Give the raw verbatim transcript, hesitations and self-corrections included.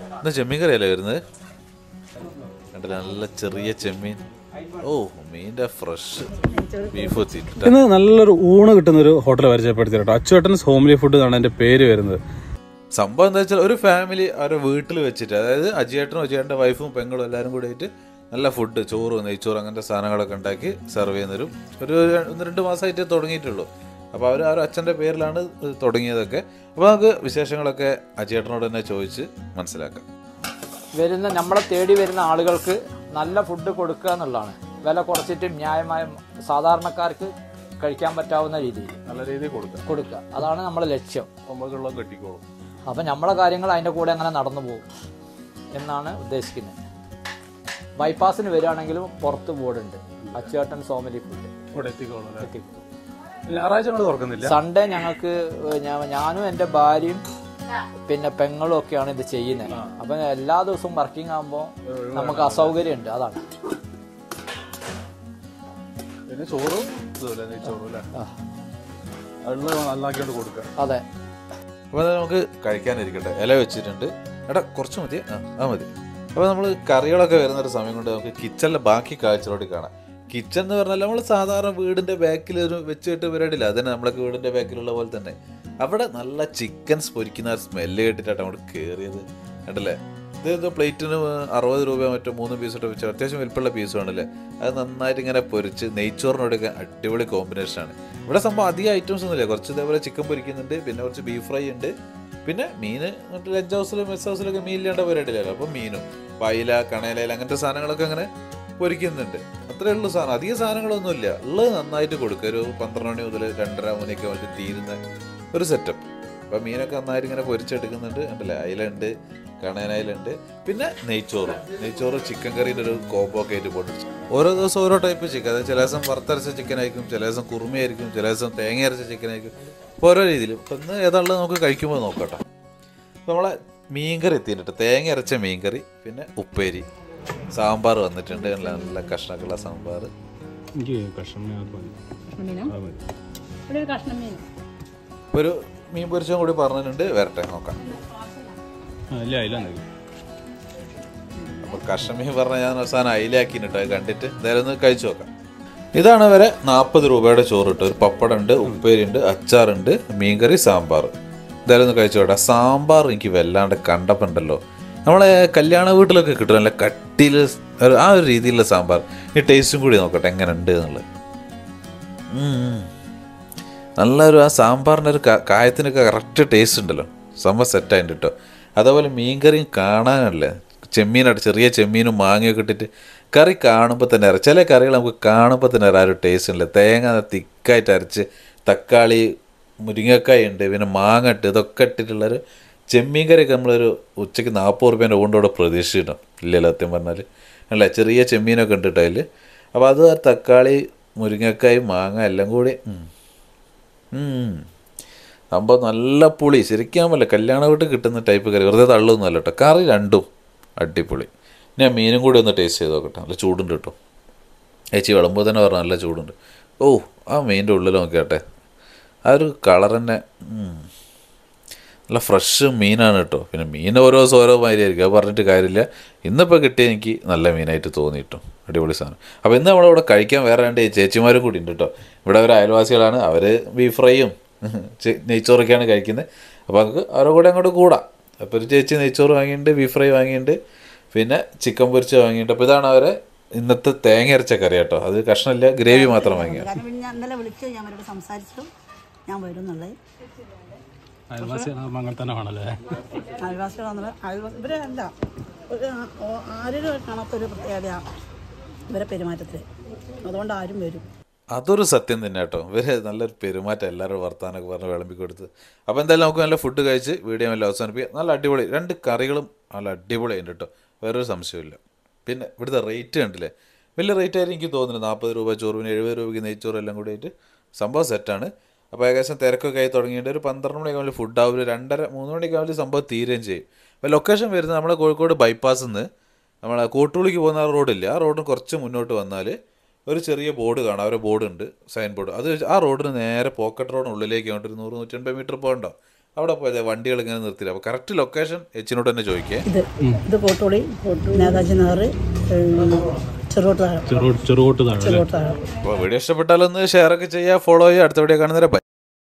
ഇന്ന് ചെമ്മീൻ കറിയല്ലേ വരുന്നത്? കണ്ടില്ല, നല്ല ചെറിയ ചെമ്മീൻ. ഓ, മീൻ്റെ ഫ്രഷ് ബീഫ് തീറ്റ. ഇന്ന് നല്ലൊരു ഊണ് കിട്ടുന്നൊരു ഹോട്ടൽ പരിചയപ്പെടുത്തിട്ടോ. അച്ചുവേട്ടൻസ് ഹോംലി ഫുഡ് എന്നാണ് എൻ്റെ പേര് വരുന്നത്. സംഭവം എന്താ വെച്ചാൽ ഒരു ഫാമിലി അവരുടെ വീട്ടിൽ വെച്ചിട്ട്, അതായത് അജിയേട്ടനും അജിയേട്ടൻ്റെ വൈഫും പെങ്ങളും എല്ലാവരും കൂടി ആയിട്ട് നല്ല ഫുഡ്, ചോറ്, നെയ്ച്ചോറ് അങ്ങനത്തെ സാധനങ്ങളൊക്കെ ഉണ്ടാക്കി സെർവ് ചെയ്യുന്നൊരു ഒരു ഒന്ന് രണ്ട് മാസമായിട്ട് തുടങ്ങിയിട്ടുള്ളൂ. അപ്പോൾ അവർ ആ ഒരു അച്ഛൻ്റെ പേരിലാണ് തുടങ്ങിയതൊക്കെ. അപ്പോൾ നമുക്ക് വിശേഷങ്ങളൊക്കെ അജിയേട്ടനോട് തന്നെ ചോദിച്ച് മനസ്സിലാക്കാം. വരുന്ന നമ്മളെ തേടി വരുന്ന ആളുകൾക്ക് നല്ല ഫുഡ് കൊടുക്കുക എന്നുള്ളതാണ്. വില കുറച്ചിട്ട് ന്യായമായ സാധാരണക്കാർക്ക് കഴിക്കാൻ പറ്റാവുന്ന രീതിയിൽ നല്ല രീതിയിൽ കൊടുക്കുക കൊടുക്കുക അതാണ് നമ്മുടെ ലക്ഷ്യം. നമുക്കുള്ളത് കെട്ടിക്കോളും. അപ്പം നമ്മളെ കാര്യങ്ങൾ അതിൻ്റെ കൂടെ അങ്ങനെ നടന്നു പോകും എന്നാണ് ഉദ്ദേശിക്കുന്നത്. ബൈപ്പാസിന് വരികയാണെങ്കിലും പുറത്ത് ബോർഡുണ്ട്, അച്ചുവേട്ടൻസ് ഹോംലി ഫുഡ് എത്തിക്കോളും. ഞായറാഴ്ച തുറക്കുന്നില്ല. സൺഡേ ഞങ്ങൾക്ക് ഞാനും എൻ്റെ ഭാര്യയും പിന്നെ പെങ്ങളും ഒക്കെയാണ് ഇത് ചെയ്യുന്നത്. അപ്പം എല്ലാ ദിവസവും വർക്കിംഗ് ആകുമ്പോൾ നമുക്ക് അസൗകര്യമുണ്ട്, അതാണ്. പിന്നെ ചോറും അതെ. അപ്പോൾ നമുക്ക് കഴിക്കാനിരിക്കട്ടെ. ഇല വെച്ചിട്ടുണ്ട്. എടാ കുറച്ച് മതി. ആ ആ മതി. അപ്പോൾ നമ്മൾ കറികളൊക്കെ വരുന്നൊരു സമയം കൊണ്ട് നമുക്ക് കിച്ചണിലെ ബാക്കി കാഴ്ചകളോട് കാണാം. കിച്ചൺ എന്ന് പറഞ്ഞാൽ നമ്മൾ സാധാരണ വീടിൻ്റെ ബാക്കിൽ ഒരു വെച്ചിട്ട് പരിപാടിയില്ല, അതന്നെ നമ്മളൊക്കെ വീടിൻ്റെ ബാക്കിലുള്ള പോലെ തന്നെ. അവിടെ നല്ല ചിക്കൻസ് പൊരിക്കുന്ന സ്മെല്ല് കേട്ടിട്ടാണ് അങ്ങോട്ട് കയറിയത്. കണ്ടല്ലേ, ഇത് എന്തോ പ്ലേറ്റിന് അറുപത് രൂപ മറ്റോ മൂന്ന് പീസോട്ട് വെച്ചാൽ അത്യാവശ്യം വലിപ്പമുള്ള പീസ് ആണല്ലേ. അത് നന്നായിട്ട് ഇങ്ങനെ പൊരിച്ച് നെയ്ച്ചോറിനോടൊക്കെ അടിപൊളി കോമ്പിനേഷനാണ്. ഇവിടെ സംഭവം അധികം ഐറ്റംസ് ഒന്നുമില്ല. കുറച്ച് ഇതേപോലെ ചിക്കൻ പൊരിക്കുന്നുണ്ട്, പിന്നെ കുറച്ച് ബീഫ് ഫ്രൈ ഉണ്ട്, പിന്നെ മീൻ മറ്റേ ലഞ്ച് ഹൗസിലും മെസ് ഹൗസിലൊക്കെ മീൻ ഇല്ലാണ്ട് പരിപാടിയില്ലല്ലോ. അപ്പോൾ മീനും പൈല കണയില അങ്ങനത്തെ സാധനങ്ങളൊക്കെ അങ്ങനെ പൊരിക്കുന്നുണ്ട്. അത്രേ ഉള്ളൂ സാധനം, അധികം സാധനങ്ങളൊന്നുമില്ല. ഉള്ളത് നന്നായിട്ട് കൊടുക്കുക. ഒരു പന്ത്രണ്ട് മണി മുതൽ രണ്ടര മൂന്നൊക്കെ വേണ്ടി തീരുന്ന ഒരു സെറ്റപ്പ്. അപ്പോൾ മീനൊക്കെ നന്നായിട്ട് ഇങ്ങനെ പൊരിച്ചെടുക്കുന്നുണ്ട്. കണ്ടല്ലേ, അയിലുണ്ട്, കണയനയിലുണ്ട്, പിന്നെ നെയ്ച്ചോറും നെയ്ച്ചോറ് ചിക്കൻ കറിയുടെ ഒരു കോമ്പോ ഒക്കെ ആയിട്ട് പൊട്ടിച്ചു. ഓരോ ദിവസം ഓരോ ടൈപ്പ് ചിക്കൻ. അതായത് ചില ദിവസം വറുത്തരച്ച ചിക്കൻ ആയിരിക്കും, ചില ദിവസം കുറുമയായിരിക്കും, ചില ദിവസം തേങ്ങ അരച്ച ചിക്കൻ ആയിരിക്കും. അപ്പോൾ ഓരോ രീതിയിൽ. അപ്പം ഇന്ന് ഏതാണുള്ളത് നമുക്ക് കഴിക്കുമ്പോൾ നോക്കട്ടോ. നമ്മളെ മീൻകറി എത്തിയിട്ടുണ്ട്, തേങ്ങ അരച്ച മീൻകറി, പിന്നെ ഉപ്പേരി, സാമ്പാർ വന്നിട്ടുണ്ട്. നല്ല കഷ്ണക്കുള്ള സാമ്പാർ. ഒരു മീൻ പൊരിച്ചും കൂടി പറഞ്ഞിട്ടുണ്ട്, വരട്ടെ നോക്കാം. അപ്പൊ കഷ്ണമീൻ പറഞ്ഞ ഞാൻ അവസാനം അയിലാക്കിട്ടോ, അത് കണ്ടിട്ട് എന്തായാലും ഒന്ന് കഴിച്ചു നോക്കാം. ഇതാണ് വരെ നാൽപ്പത് രൂപയുടെ ചോറ് കിട്ടും. ഒരു പപ്പടം ഉണ്ട്, ഉപ്പേരി ഉണ്ട്, അച്ചാറുണ്ട്, മീൻകറി, സാമ്പാർ. എന്തായാലും ഒന്ന് കഴിച്ചു നോക്കാം. സാമ്പാർ എനിക്ക് വല്ലാണ്ട് കണ്ടപ്പുണ്ടല്ലോ, നമ്മളെ കല്യാണ വീട്ടിലൊക്കെ കിട്ടും നല്ല കട്ടിയിൽ ആ ഒരു രീതിയിലുള്ള സാമ്പാർ. ഈ ടേസ്റ്റും കൂടി നോക്കട്ടെ എങ്ങനെ ഉണ്ട് എന്നുള്ളത്. നല്ലൊരു ആ സാമ്പാറിൻ്റെ ഒരു കായത്തിനൊക്കെ കറക്റ്റ് ടേസ്റ്റ് ഉണ്ടല്ലോ, സംഭവം സെറ്റായിട്ട് കേട്ടോ. അതേപോലെ മീൻകറിയും കാണാനല്ലേ, ചെമ്മീനായിട്ട് ചെറിയ ചെമ്മീനും മാങ്ങയൊക്കെ ഇട്ടിട്ട് കറി കാണുമ്പോൾ തന്നെ അറിയാം. ചില കറികൾ നമുക്ക് കാണുമ്പോൾ തന്നെ അറിയാം ആ ഒരു ടേസ്റ്റ് ഉണ്ടല്ലോ. തേങ്ങ തിക്കായിട്ട് അരച്ച്, തക്കാളി, മുരിങ്ങക്കായ ഉണ്ട്, പിന്നെ മാങ്ങ ഇട്ട്, ഇതൊക്കെ ഇട്ടിട്ടുള്ളൊരു ചെമ്മീൻ കറിയൊക്കെ നമ്മളൊരു ഉച്ചയ്ക്ക് നാൽപ്പത് റുപ്യേൻ്റെ കൊണ്ടോടെ പ്രതീക്ഷിക്കണം ഇല്ലല്ലോ സത്യം പറഞ്ഞാൽ. അല്ലേ, ചെറിയ ചെമ്മീനൊക്കെ ഉണ്ട് കേട്ടോ അതിൽ. അപ്പോൾ അത് തക്കാളി, മുരിങ്ങക്കായ്, മാങ്ങ എല്ലാം കൂടി സംഭവം നല്ല പുളി. ശരിക്കും പറ്റില്ല, കല്യാണ വീട്ടിൽ കിട്ടുന്ന ടൈപ്പ് കറി, വെറുതെ തള്ളൊന്നും അല്ല കേട്ടോ. കറി രണ്ടും അടിപൊളി. ഞാൻ മീനും കൂടി ഒന്ന് ടേസ്റ്റ് ചെയ്ത് നോക്കട്ടെ. നല്ല ചൂടുണ്ട് കേട്ടോ. ചേച്ചി വിളമ്പോ തന്നെ പറഞ്ഞു നല്ല ചൂടുണ്ട്. ഓ, ആ മീനിൻ്റെ ഉള്ളിൽ നോക്കിയാട്ടെ, ആ ഒരു കളർ തന്നെ നല്ല ഫ്രഷ് മീനാണ് കേട്ടോ. പിന്നെ മീൻ ഓരോ ദിവസം ഓരോ മാതിരിയായിരിക്കും, അത് പറഞ്ഞിട്ട് കാര്യമില്ല. ഇന്നിപ്പോൾ കിട്ടിയ എനിക്ക് നല്ല മീനായിട്ട് തോന്നി കേട്ടോ, അടിപൊളി സാധനം. അപ്പോൾ ഇന്ന് നമ്മളിവിടെ കഴിക്കാൻ വേറെ രണ്ട് ചേച്ചിമാരും കൂടി ഉണ്ട് കേട്ടോ. ഇവിടെ ഒരു അയൽവാസികളാണ്, അവർ ബീഫ് ഫ്രൈയും നെയ്ച്ചോറൊക്കെയാണ് കഴിക്കുന്നത്. അപ്പോൾ നമുക്ക് അവരുടെ കൂടെ അങ്ങോട്ട് കൂടാം. അപ്പോൾ ഒരു ചേച്ചി നെയ്ച്ചോറ് വാങ്ങിയിട്ടുണ്ട്, ബീഫ് ഫ്രൈ വാങ്ങിയിട്ടുണ്ട്, പിന്നെ ചിക്കൻ പൊരിച്ച് വാങ്ങിയിട്ടുണ്ട്. അപ്പോൾ ഇതാണ് അവരെ ഇന്നത്തെ തേങ്ങ അരച്ച കറി കേട്ടോ. അത് കഷ്ണമില്ല, ഗ്രേവി മാത്രം വാങ്ങിയത്. ഇന്നലെ വിളിച്ച് ഞാൻ അവരോട് സംസാരിച്ചു, ഞാൻ വരുന്നുള്ളത്. അയൽവാസികളാണല്ലേ, അയൽവാസികളാണ് ഇവരെ. അല്ല, ഒരു ആരും കാണാത്തൊരു പ്രത്യേകതയാണ് ഇവരെ പെരുമാറ്റത്തിൽ, അതുകൊണ്ട് ആരും വരും. അതൊരു സത്യം തന്നെ കേട്ടോ. ഇവർ നല്ലൊരു പെരുമാറ്റം, എല്ലാവരും വർത്താനൊക്കെ പറഞ്ഞ് വിളമ്പി കൊടുത്ത്. അപ്പോൾ എന്തായാലും നമുക്ക് നല്ല ഫുഡ് കഴിച്ച് വീഡിയോ എല്ലാം അവസാനിപ്പിക്കുക. നല്ല അടിപൊളി രണ്ട് കറികളും നല്ല അടിപൊളിയുണ്ട് കേട്ടോ, വേറൊരു സംശയമില്ല. പിന്നെ ഇവിടുത്തെ റേറ്റ് കണ്ടില്ലേ, വലിയ റേറ്റ് ആയിട്ട് എനിക്ക് തോന്നുന്നു. നാൽപ്പത് രൂപ ചോറിന്, എഴുപത് രൂപയ്ക്ക് നെയ്ച്ചോറ് എല്ലാം കൂടി ആയിട്ട് സംഭവം സെറ്റാണ്. അപ്പോൾ ഏകദേശം തിരക്കൊക്കെ ആയി തുടങ്ങിയിട്ട് ഒരു പന്ത്രണ്ട് മണിയൊക്കെ ആവുമ്പോൾ ഫുഡ് ആവും, ഒരു രണ്ടര മൂന്ന് മണിയൊക്കെ ആവുമ്പോൾ സംഭവം തീരുകയും ചെയ്യും. അപ്പോൾ ലൊക്കേഷൻ വരുന്നത് നമ്മുടെ കോഴിക്കോട് ബൈപ്പാസിൽ നിന്ന് നമ്മളെ കോട്ടൂളിക്ക് പോകുന്ന ആ റോഡില്ല, ആ റോഡിന് കുറച്ച് മുന്നോട്ട് വന്നാൽ ഒരു ചെറിയ ബോർഡ് കാണാം, അവരുടെ ബോർഡ് ഉണ്ട്, സൈൻ ബോർഡ്. അത് ആ റോഡിന് നേരെ പോക്കറ്റ് റോഡിനുള്ളിലേക്ക് വേണ്ട ഒരു നൂറ് നൂറ്റൻപത് മീറ്റർ പോകണ്ടോ, അവിടെ പോയത് വണ്ടികൾ ഇങ്ങനെ നിർത്തില്ല. അപ്പോൾ കറക്റ്റ് ലൊക്കേഷൻ എച്ചിനോട് തന്നെ ചോദിക്കേ. ഇത് ഇത് കോട്ടോളി നേതാജി നഗർ ചെറുകോട്ട് താഴെ ചെറുകോട്ട് താഴെ. ചെറുകോട്ട് താഴെ. അപ്പോൾ വീഡിയോ ഇഷ്ടപ്പെട്ടാലൊന്ന് ഷെയർ ഒക്കെ ചെയ്യുക, ഫോളോ ചെയ്യുക. അടുത്ത വീഡിയോ കാണുന്നവരെ ബൈ.